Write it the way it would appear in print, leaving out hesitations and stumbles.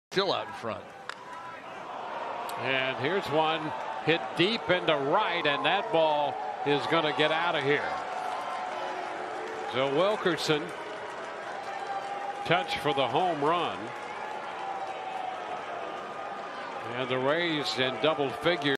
Still out in front. And here's one hit deep into right, and that ball is going to get out of here. So Wilkerson touch for the home run. And the Rays in double figures.